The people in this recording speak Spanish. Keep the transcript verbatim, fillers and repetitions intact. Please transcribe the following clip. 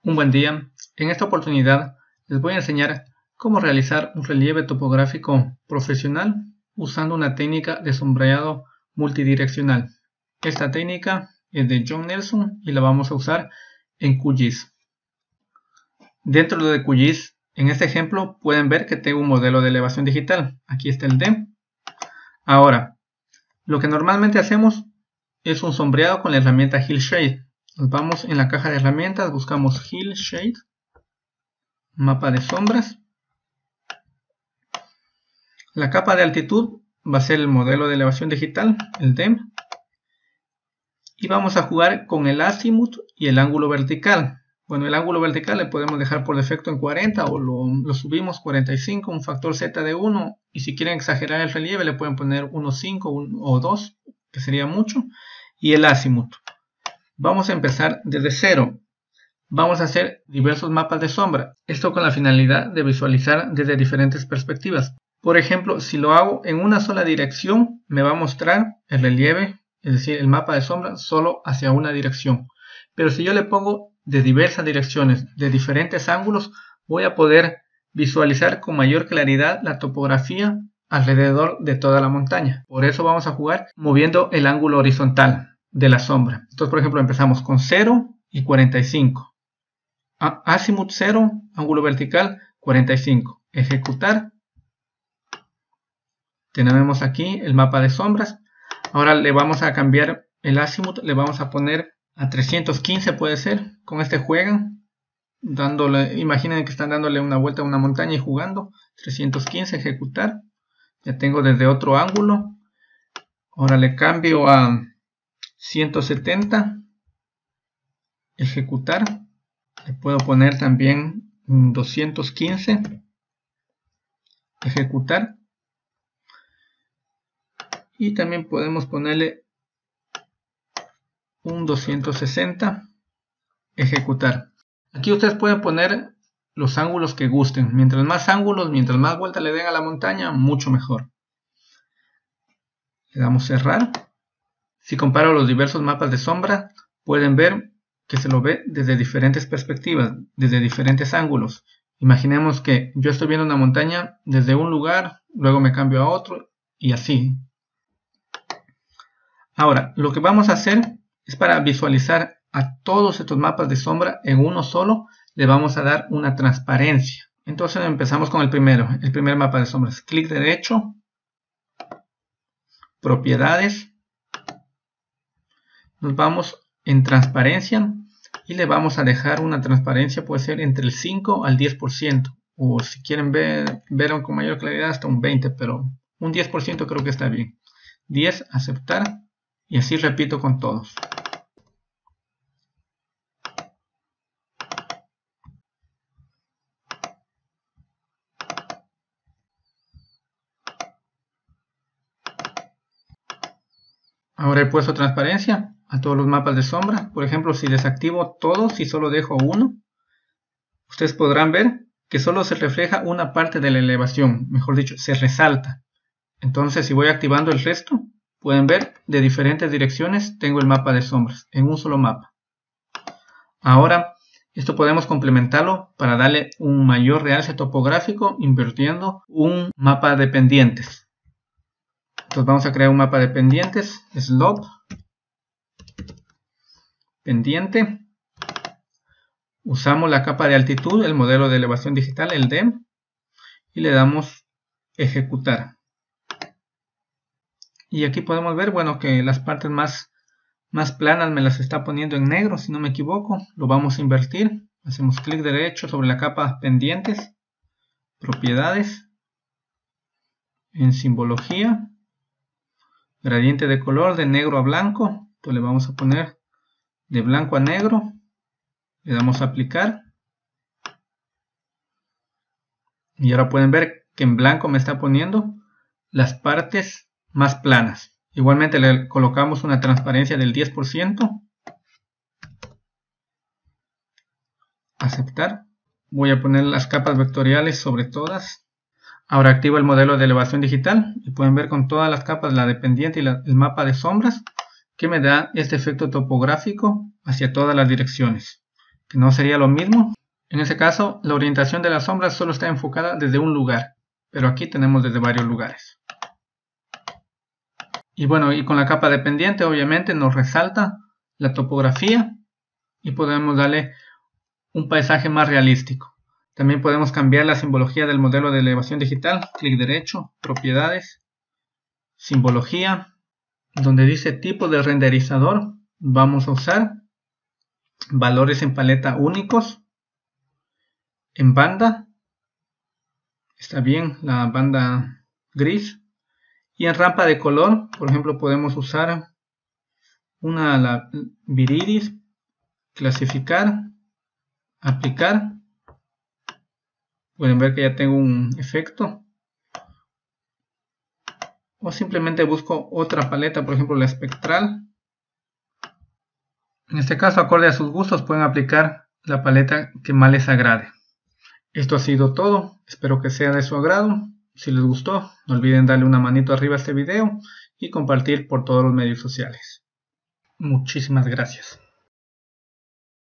Un buen día. En esta oportunidad les voy a enseñar cómo realizar un relieve topográfico profesional usando una técnica de sombreado multidireccional. Esta técnica es de John Nelson y la vamos a usar en Q G I S. Dentro de Q G I S, en este ejemplo pueden ver que tengo un modelo de elevación digital. Aquí está el D E M. Ahora, lo que normalmente hacemos es un sombreado con la herramienta Hillshade. Nos vamos en la caja de herramientas, buscamos Hillshade, mapa de sombras. La capa de altitud va a ser el modelo de elevación digital, el D E M. Y vamos a jugar con el azimut y el ángulo vertical. Bueno, el ángulo vertical le podemos dejar por defecto en cuarenta o lo, lo subimos cuarenta y cinco, un factor Z de uno. Y si quieren exagerar el relieve le pueden poner uno punto cinco o dos, que sería mucho. Y el azimut. Vamos a empezar desde cero. Vamos a hacer diversos mapas de sombra. Esto con la finalidad de visualizar desde diferentes perspectivas. Por ejemplo, si lo hago en una sola dirección, me va a mostrar el relieve, es decir, el mapa de sombra, solo hacia una dirección. Pero si yo le pongo de diversas direcciones, de diferentes ángulos, voy a poder visualizar con mayor claridad la topografía alrededor de toda la montaña. Por eso vamos a jugar moviendo el ángulo horizontal de la sombra. Entonces, por ejemplo, empezamos con cero y cuarenta y cinco. Azimut cero, ángulo vertical cuarenta y cinco. Ejecutar. Tenemos aquí el mapa de sombras. Ahora le vamos a cambiar el azimut, le vamos a poner a trescientos quince, puede ser. Con este juegan, dándole, imaginen que están dándole una vuelta a una montaña y jugando. trescientos quince, ejecutar. Ya tengo desde otro ángulo. Ahora le cambio a ciento setenta, ejecutar. Le puedo poner también doscientos quince, ejecutar. Y también podemos ponerle un doscientos sesenta, ejecutar. Aquí ustedes pueden poner los ángulos que gusten. Mientras más ángulos, mientras más vuelta le den a la montaña, mucho mejor. Le damos cerrar. Si comparo los diversos mapas de sombra, pueden ver que se lo ve desde diferentes perspectivas, desde diferentes ángulos. Imaginemos que yo estoy viendo una montaña desde un lugar, luego me cambio a otro y así. Ahora, lo que vamos a hacer es para visualizar a todos estos mapas de sombra en uno solo, le vamos a dar una transparencia. Entonces empezamos con el primero, el primer mapa de sombras. Clic derecho, propiedades. Nos vamos en transparencia y le vamos a dejar una transparencia, puede ser entre el cinco al diez por ciento. O si quieren ver, ver con mayor claridad hasta un veinte por ciento, pero un diez por ciento creo que está bien. diez, aceptar. Y así repito con todos. Ahora he puesto transparencia a todos los mapas de sombra. Por ejemplo, si desactivo todos y solo dejo uno, ustedes podrán ver que solo se refleja una parte de la elevación. Mejor dicho, se resalta. Entonces, si voy activando el resto, pueden ver de diferentes direcciones tengo el mapa de sombras en un solo mapa. Ahora, esto podemos complementarlo para darle un mayor realce topográfico invirtiendo un mapa de pendientes. Entonces vamos a crear un mapa de pendientes, slope, pendiente. Usamos la capa de altitud, el modelo de elevación digital, el D E M, y le damos ejecutar. Y aquí podemos ver, bueno, que las partes más, más planas me las está poniendo en negro, si no me equivoco. Lo vamos a invertir. Hacemos clic derecho sobre la capa pendientes, propiedades, en simbología, gradiente de color de negro a blanco. Entonces le vamos a poner de blanco a negro. Le damos a aplicar. Y ahora pueden ver que en blanco me está poniendo las partes más planas. Igualmente le colocamos una transparencia del diez por ciento. Aceptar. Voy a poner las capas vectoriales sobre todas. Ahora activo el modelo de elevación digital. Y pueden ver con todas las capas, la de pendiente y la, el mapa de sombras, que me da este efecto topográfico hacia todas las direcciones. que no sería lo mismo. En ese caso, la orientación de la sombra solo está enfocada desde un lugar, pero aquí tenemos desde varios lugares. Y bueno, y con la capa de pendiente obviamente nos resalta la topografía y podemos darle un paisaje más realístico. También podemos cambiar la simbología del modelo de elevación digital. Clic derecho, propiedades, simbología, donde dice tipo de renderizador. Vamos a usar valores en paleta únicos, en banda, está bien la banda gris, y en rampa de color, por ejemplo, podemos usar una la Viridis, clasificar, aplicar. Pueden ver que ya tengo un efecto. O simplemente busco otra paleta, por ejemplo la espectral. En este caso, acorde a sus gustos, pueden aplicar la paleta que más les agrade. Esto ha sido todo. Espero que sea de su agrado. Si les gustó, no olviden darle una manito arriba a este video y compartir por todos los medios sociales. Muchísimas gracias.